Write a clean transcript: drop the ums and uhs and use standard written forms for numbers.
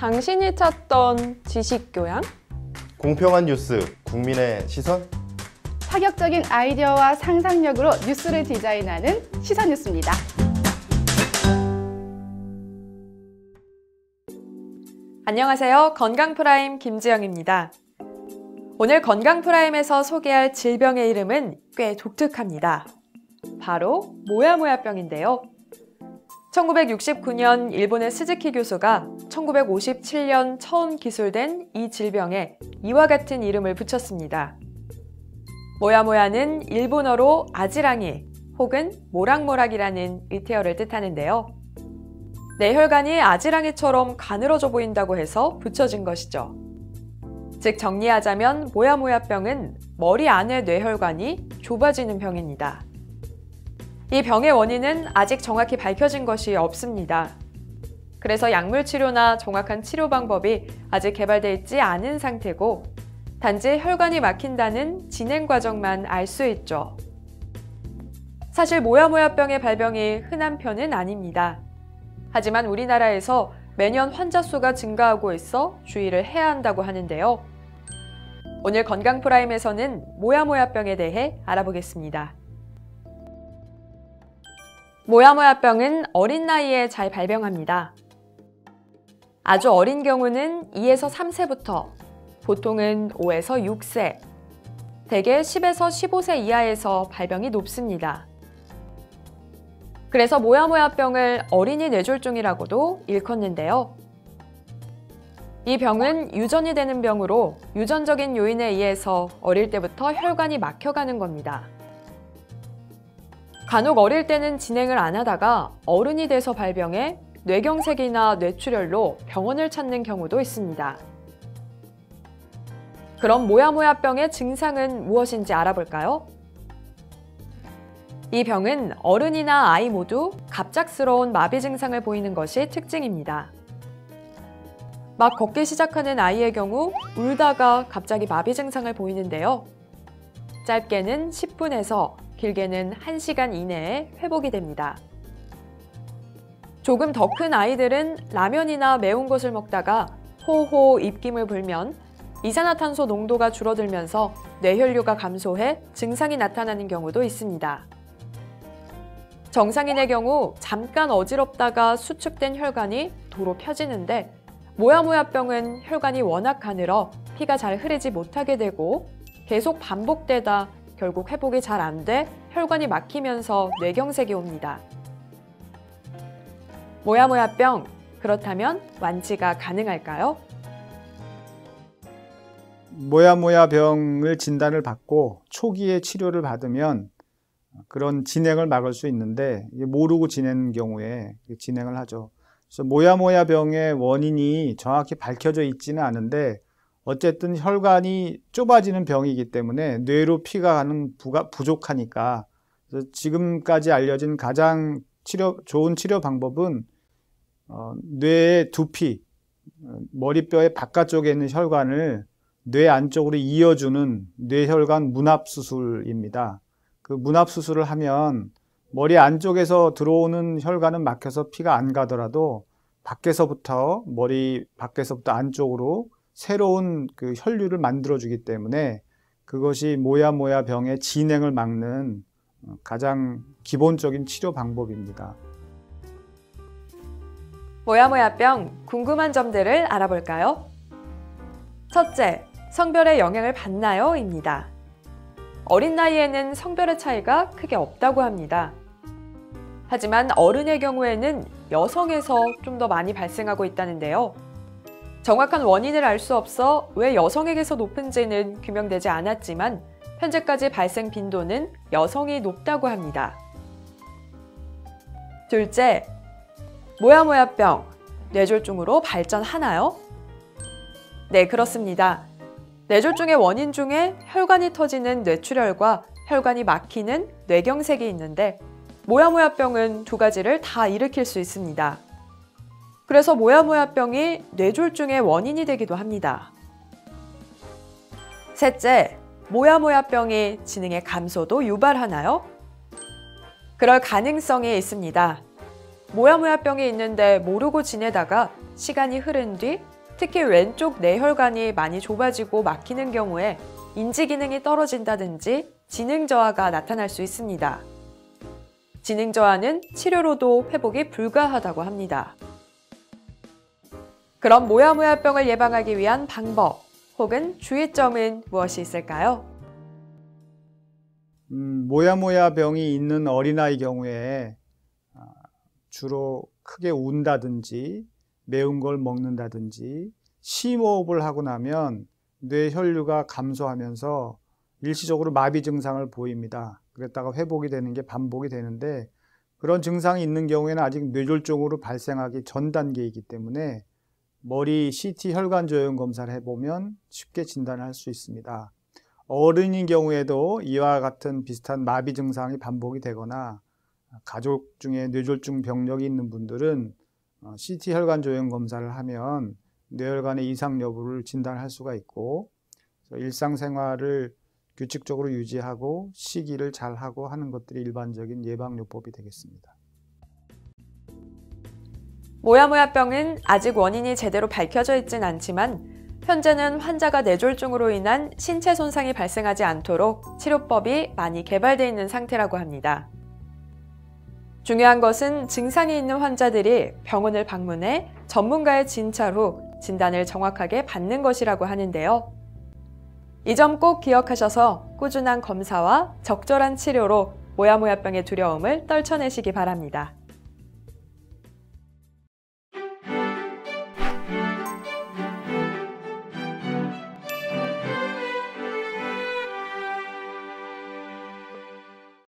당신이 찾던 지식교양? 공평한 뉴스, 국민의 시선? 파격적인 아이디어와 상상력으로 뉴스를 디자인하는 시선뉴스입니다. 안녕하세요. 건강프라임 김지영입니다. 오늘 건강프라임에서 소개할 질병의 이름은 꽤 독특합니다. 바로 모야모야병인데요. 1969년 일본의 스즈키 교수가 1957년 처음 기술된 이 질병에 이와 같은 이름을 붙였습니다. 모야모야는 일본어로 아지랑이 혹은 모락모락이라는 의태어를 뜻하는데요. 뇌혈관이 아지랑이처럼 가늘어져 보인다고 해서 붙여진 것이죠. 즉 정리하자면 모야모야병은 머리 안의 뇌혈관이 좁아지는 병입니다. 이 병의 원인은 아직 정확히 밝혀진 것이 없습니다. 그래서 약물 치료나 정확한 치료 방법이 아직 개발되어 있지 않은 상태고 단지 혈관이 막힌다는 진행 과정만 알 수 있죠. 사실 모야모야병의 발병이 흔한 편은 아닙니다. 하지만 우리나라에서 매년 환자 수가 증가하고 있어 주의를 해야 한다고 하는데요. 오늘 건강프라임에서는 모야모야병에 대해 알아보겠습니다. 모야모야병은 어린 나이에 잘 발병합니다. 아주 어린 경우는 2에서 3세부터, 보통은 5에서 6세, 대개 10에서 15세 이하에서 발병이 높습니다. 그래서 모야모야병을 어린이 뇌졸중이라고도 일컫는데요. 이 병은 유전이 되는 병으로 유전적인 요인에 의해서 어릴 때부터 혈관이 막혀가는 겁니다. 간혹 어릴 때는 진행을 안 하다가 어른이 돼서 발병해 뇌경색이나 뇌출혈로 병원을 찾는 경우도 있습니다. 그럼 모야모야병의 증상은 무엇인지 알아볼까요? 이 병은 어른이나 아이 모두 갑작스러운 마비 증상을 보이는 것이 특징입니다. 막 걷기 시작하는 아이의 경우 울다가 갑자기 마비 증상을 보이는데요. 짧게는 10분에서 길게는 1시간 이내에 회복이 됩니다. 조금 더 큰 아이들은 라면이나 매운 것을 먹다가 호호 입김을 불면 이산화탄소 농도가 줄어들면서 뇌혈류가 감소해 증상이 나타나는 경우도 있습니다. 정상인의 경우 잠깐 어지럽다가 수축된 혈관이 도로 펴지는데 모야모야병은 혈관이 워낙 가늘어 피가 잘 흐르지 못하게 되고 계속 반복되다 결국 회복이 잘 안 돼 혈관이 막히면서 뇌경색이 옵니다. 모야모야병, 그렇다면 완치가 가능할까요? 모야모야병을 진단을 받고 초기에 치료를 받으면 그런 진행을 막을 수 있는데 모르고 지낸 경우에 진행을 하죠. 그래서 모야모야병의 원인이 정확히 밝혀져 있지는 않은데 어쨌든 혈관이 좁아지는 병이기 때문에 뇌로 피가 가는 부족하니까 그래서 지금까지 알려진 가장 좋은 치료 방법은 뇌의 두피, 머리뼈의 바깥쪽에 있는 혈관을 뇌 안쪽으로 이어주는 뇌혈관 문합수술입니다. 그 문합수술을 하면 머리 안쪽에서 들어오는 혈관은 막혀서 피가 안 가더라도 머리 밖에서부터 안쪽으로 새로운 그 혈류를 만들어주기 때문에 그것이 모야모야병의 진행을 막는 가장 기본적인 치료 방법입니다. 모야모야병 궁금한 점들을 알아볼까요? 첫째, 성별에 영향을 받나요? 입니다. 어린 나이에는 성별의 차이가 크게 없다고 합니다. 하지만 어른의 경우에는 여성에서 좀 더 많이 발생하고 있다는데요. 정확한 원인을 알 수 없어 왜 여성에게서 높은지는 규명되지 않았지만 현재까지 발생 빈도는 여성이 높다고 합니다. 둘째, 모야모야병, 뇌졸중으로 발전하나요? 네, 그렇습니다. 뇌졸중의 원인 중에 혈관이 터지는 뇌출혈과 혈관이 막히는 뇌경색이 있는데 모야모야병은 두 가지를 다 일으킬 수 있습니다. 그래서 모야모야병이 뇌졸중의 원인이 되기도 합니다. 셋째, 모야모야병이 지능의 감소도 유발하나요? 그럴 가능성이 있습니다. 모야모야병이 있는데 모르고 지내다가 시간이 흐른 뒤 특히 왼쪽 뇌혈관이 많이 좁아지고 막히는 경우에 인지 기능이 떨어진다든지 지능 저하가 나타날 수 있습니다. 지능 저하는 치료로도 회복이 불가하다고 합니다. 그럼 모야모야병을 예방하기 위한 방법 혹은 주의점은 무엇이 있을까요? 모야모야병이 있는 어린아이 경우에 주로 크게 운다든지 매운 걸 먹는다든지 심호흡을 하고 나면 뇌혈류가 감소하면서 일시적으로 마비 증상을 보입니다. 그랬다가 회복이 되는 게 반복이 되는데 그런 증상이 있는 경우에는 아직 뇌졸중으로 발생하기 전 단계이기 때문에 머리 CT 혈관 조형 검사를 해보면 쉽게 진단할 수 있습니다. 어른인 경우에도 이와 같은 비슷한 마비 증상이 반복이 되거나 가족 중에 뇌졸중 병력이 있는 분들은 CT 혈관 조형 검사를 하면 뇌혈관의 이상 여부를 진단할 수가 있고 일상생활을 규칙적으로 유지하고 식이를 잘 하고 하는 것들이 일반적인 예방요법이 되겠습니다. 모야모야병은 아직 원인이 제대로 밝혀져 있진 않지만 현재는 환자가 뇌졸중으로 인한 신체 손상이 발생하지 않도록 치료법이 많이 개발되어 있는 상태라고 합니다. 중요한 것은 증상이 있는 환자들이 병원을 방문해 전문가의 진찰 후 진단을 정확하게 받는 것이라고 하는데요. 이 점 꼭 기억하셔서 꾸준한 검사와 적절한 치료로 모야모야병의 두려움을 떨쳐내시기 바랍니다.